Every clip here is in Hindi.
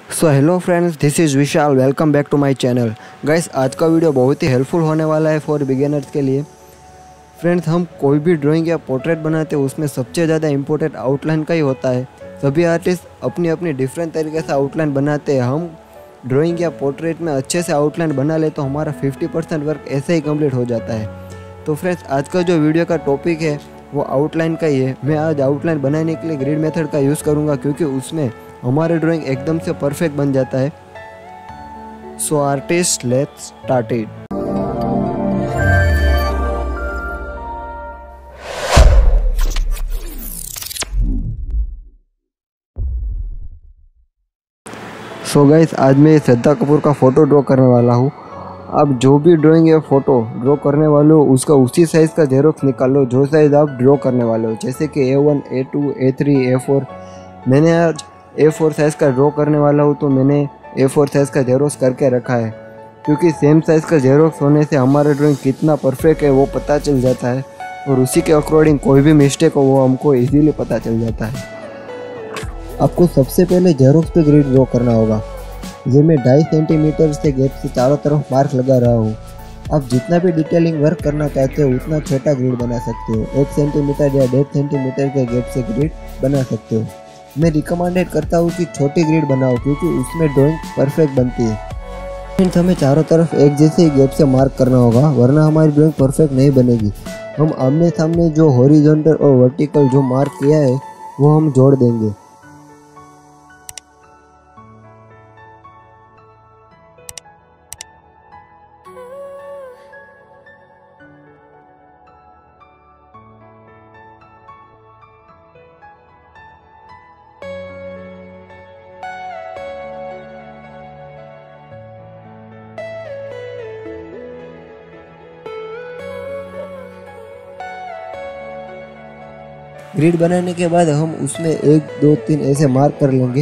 So hello friends, this is Vishal. Welcome back to my channel. Guys, आज का वीडियो बहुत ही हेल्पफुल होने वाला है फॉर बिगिनर्स के लिए। फ्रेंड्स, हम कोई भी ड्राइंग या पोर्ट्रेट बनाते हैं उसमें सबसे ज़्यादा इम्पोर्टेंट आउटलाइन का ही होता है। सभी आर्टिस्ट अपनी अपनी डिफरेंट तरीके से आउटलाइन बनाते हैं। हम ड्राइंग या पोर्ट्रेट में अच्छे से आउटलाइन बना ले तो हमारा 50% वर्क ऐसे ही कंप्लीट हो जाता है। तो फ्रेंड्स, आज का जो वीडियो का टॉपिक है वो आउटलाइन का ही है। मैं आज आउटलाइन बनाने के लिए ग्रिड मेथड का यूज़ करूँगा क्योंकि उसमें हमारे ड्राइंग एकदम से परफेक्ट बन जाता है। So artist, let's start it. So guys, आज मैं श्रद्धा कपूर का फ़ोटो ड्रॉ करने वाला हूँ। आप जो भी ड्राइंग या फ़ोटो ड्रॉ करने वाले हो उसका उसी साइज़ का जेरोक्स निकाल लो जो साइज़ आप ड्रॉ करने वाले हो, जैसे कि A1, A2, A3, A4। मैंने आज A4 साइज़ का ड्रॉ करने वाला हूँ तो मैंने A4 साइज़ का जेरोक्स करके रखा है, क्योंकि सेम साइज़ का जेरोक्स होने से हमारा ड्राइंग कितना परफेक्ट है वो पता चल जाता है और उसी के अकॉर्डिंग कोई भी मिस्टेक हो वो हमको इजीली पता चल जाता है। आपको सबसे पहले जेरोक्स पे ग्रिड ड्रॉ करना होगा। ये मैं 2.5 सेंटीमीटर से गैप से चारों तरफ मार्क लगा रहा हूँ। आप जितना भी डिटेलिंग वर्क करना चाहते हो उतना छोटा ग्रिड बना सकते हो। 1 सेंटीमीटर या 1.5 सेंटीमीटर के गैप से ग्रिड बना सकते हो। मैं रिकमेंडेड करता हूँ कि छोटी ग्रिड बनाओ क्योंकि उसमें ड्राइंग परफेक्ट बनती है। फ्रेंड्स, हमें चारों तरफ एक जैसे गैप से मार्क करना होगा, वरना हमारी ड्राइंग परफेक्ट नहीं बनेगी। हम आमने सामने जो हॉरिजॉन्टल और वर्टिकल जो मार्क किया है वो हम जोड़ देंगे। ग्रिड बनाने के बाद हम उसमें 1, 2, 3 ऐसे मार्क कर लेंगे।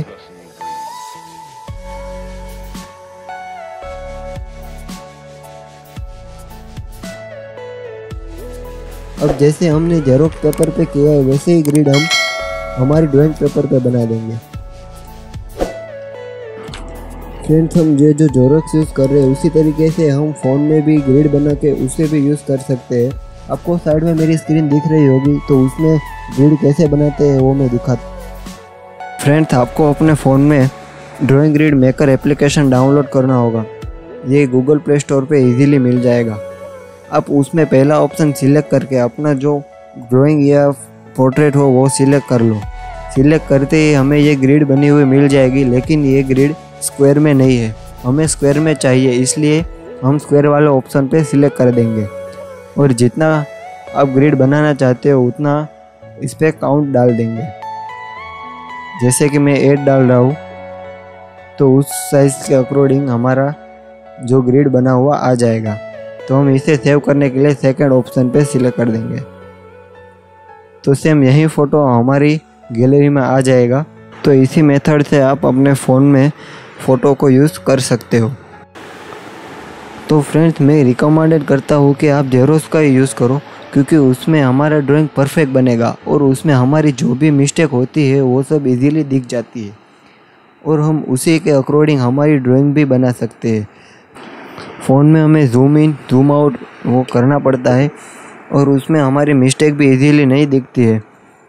अब जैसे हमने जेरोक्स पेपर पे किया है वैसे ही ग्रिड हम हमारी ड्राइंग पेपर पे बना देंगे। फ्रेंड्स, हम ये जो जेरोक्स यूज़ कर रहे हैं उसी तरीके से हम फ़ोन में भी ग्रिड बना के उसे भी यूज़ कर सकते हैं। आपको साइड में मेरी स्क्रीन दिख रही होगी तो उसमें ग्रिड कैसे बनाते हैं वो मैं दिखाता। फ्रेंड्स, आपको अपने फ़ोन में drawing grid maker application download करना होगा। ये गूगल प्ले स्टोर पे इजीली मिल जाएगा। आप उसमें पहला ऑप्शन सिलेक्ट करके अपना जो ड्राइंग या पोर्ट्रेट हो वो सिलेक्ट कर लो। सिलेक्ट करते ही हमें ये ग्रिड बनी हुई मिल जाएगी, लेकिन ये ग्रिड स्क्वायर में नहीं है, हमें स्क्वायर में चाहिए, इसलिए हम स्क्वायर वाले ऑप्शन पे सिलेक्ट कर देंगे और जितना आप ग्रिड बनाना चाहते हो उतना इस पर काउंट डाल देंगे। जैसे कि मैं 8 डाल रहा हूँ तो उस साइज़ के अकॉर्डिंग हमारा जो ग्रिड बना हुआ आ जाएगा। तो हम इसे सेव करने के लिए सेकंड ऑप्शन पे सिलेक्ट कर देंगे। तो सेम यही फ़ोटो हमारी गैलरी में आ जाएगा। तो इसी मेथड से आप अपने फ़ोन में फ़ोटो को यूज़ कर सकते हो। तो फ्रेंड्स, मैं रिकमेंडेड करता हूँ कि आप जेरोक्स का ही यूज़ करो क्योंकि उसमें हमारा ड्राइंग परफेक्ट बनेगा और उसमें हमारी जो भी मिस्टेक होती है वो सब इजीली दिख जाती है और हम उसी के अकॉर्डिंग हमारी ड्राइंग भी बना सकते हैं। फ़ोन में हमें जूम इन जूम आउट वो करना पड़ता है और उसमें हमारी मिस्टेक भी इजीली नहीं दिखती है।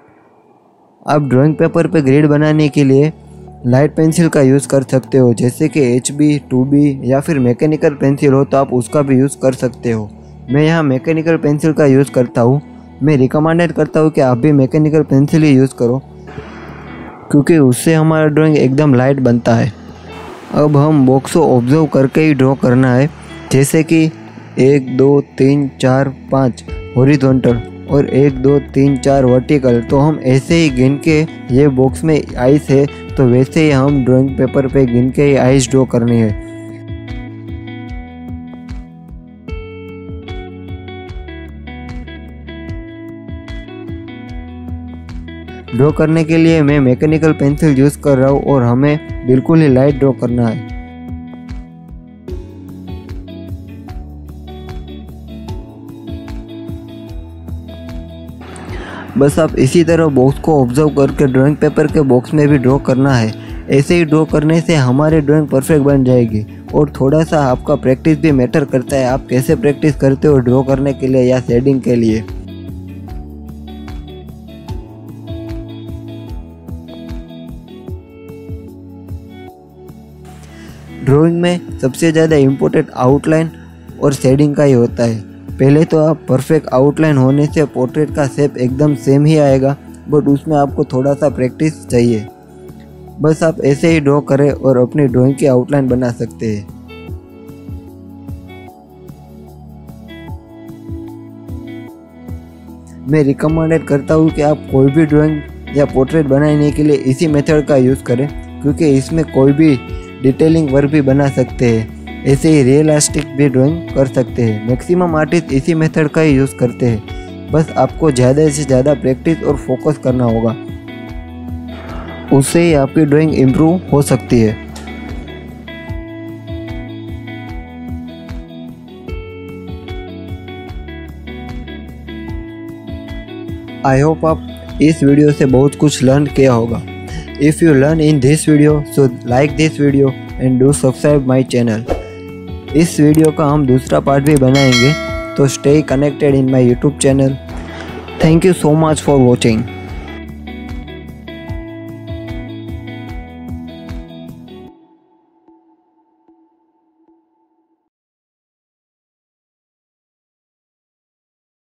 आप ड्राइंग पेपर पे ग्रिड बनाने के लिए लाइट पेंसिल का यूज़ कर सकते हो, जैसे कि HB, 2B या फिर मैकेनिकल पेंसिल हो तो आप उसका भी यूज़ कर सकते हो। मैं यहाँ मैकेनिकल पेंसिल का यूज़ करता हूँ। मैं रिकमेंडेड करता हूँ कि आप भी मैकेनिकल पेंसिल ही यूज़ करो क्योंकि उससे हमारा ड्राइंग एकदम लाइट बनता है। अब हम बॉक्स को ऑब्जर्व करके ही ड्रॉ करना है, जैसे कि 1, 2, 3, 4, 5 हॉरिजॉन्टल और 1, 2, 3, 4 वर्टिकल। तो हम ऐसे ही गिन के, ये बॉक्स में आइस है तो वैसे ही हम ड्राइंग पेपर पे गिन के ही आइस ड्रॉ करनी है। ड्रॉ करने के लिए मैं मैकेनिकल पेंसिल यूज़ कर रहा हूँ और हमें बिल्कुल ही लाइट ड्रॉ करना है। बस आप इसी तरह बॉक्स को ऑब्जर्व करके ड्राइंग पेपर के बॉक्स में भी ड्रॉ करना है। ऐसे ही ड्रॉ करने से हमारी ड्राइंग परफेक्ट बन जाएगी। और थोड़ा सा आपका प्रैक्टिस भी मैटर करता है, आप कैसे प्रैक्टिस करते हो ड्रॉ करने के लिए या शेडिंग के लिए। ड्राइंग में सबसे ज़्यादा इम्पोर्टेंट आउटलाइन और शेडिंग का ही होता है। पहले तो आप परफेक्ट आउटलाइन होने से पोर्ट्रेट का शेप एकदम सेम ही आएगा, बट उसमें आपको थोड़ा सा प्रैक्टिस चाहिए। बस आप ऐसे ही ड्रॉ करें और अपनी ड्राइंग की आउटलाइन बना सकते हैं। मैं रिकमेंडेड करता हूँ कि आप कोई भी ड्राइंग या पोर्ट्रेट बनाने के लिए इसी मेथड का यूज़ करें, क्योंकि इसमें कोई भी डिटेलिंग वर्क भी बना सकते हैं। ऐसे ही रियलिस्टिक भी ड्राइंग कर सकते हैं। मैक्सिमम आर्टिस्ट इसी मेथड का ही यूज़ करते हैं। बस आपको ज़्यादा से ज़्यादा प्रैक्टिस और फोकस करना होगा, उससे ही आपकी ड्राइंग इम्प्रूव हो सकती है। आई होप आप इस वीडियो से बहुत कुछ लर्न किया होगा। If you learn in this video so like this video and do subscribe my channel. इस वीडियो का हम दूसरा पार्ट भी बनाएंगे, तो stay connected in my YouTube channel. Thank you so much for watching.